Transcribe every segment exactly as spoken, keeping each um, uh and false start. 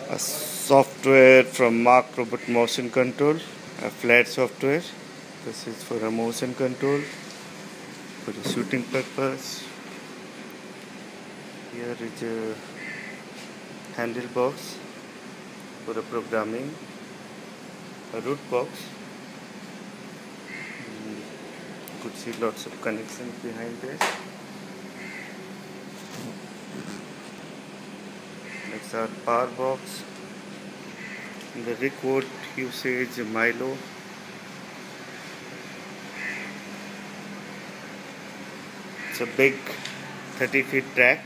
A software from Mark Robot Motion Control, a flat software. This is for a motion control for the shooting purpose. Here is a handle box for the programming, a root box. You could see lots of connections behind this. Next our power box. In the record usage Milo. It's a big thirty feet track.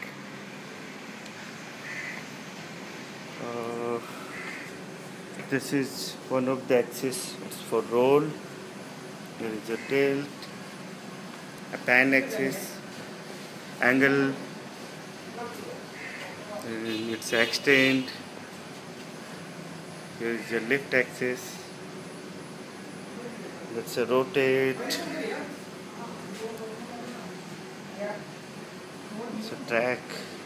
Uh, this is one of the axes. It's for roll. There is a tilt, a pan axis, angle. And it's extend. Here is a lift axis. That's a rotate. It's a track.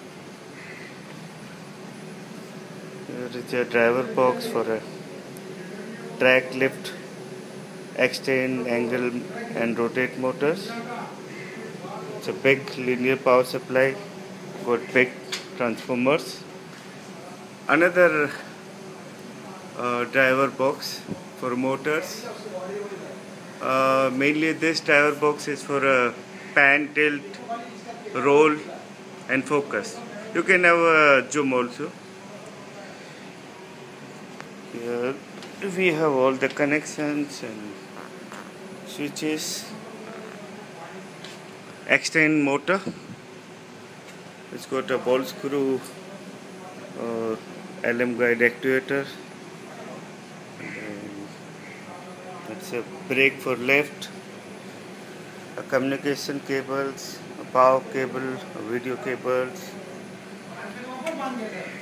Here is a driver box for a track, lift, extend, angle and rotate motors. It's a big linear power supply. Got big transformers. Another uh, driver box for motors. Uh, mainly this driver box is for a pan, tilt, roll and focus. You can have a zoom also. Here we have all the connections and switches. Extend motor. It's got a ball screw uh, L M guide actuator. It's a brake for left, a communication cables, a power cable, a video cables.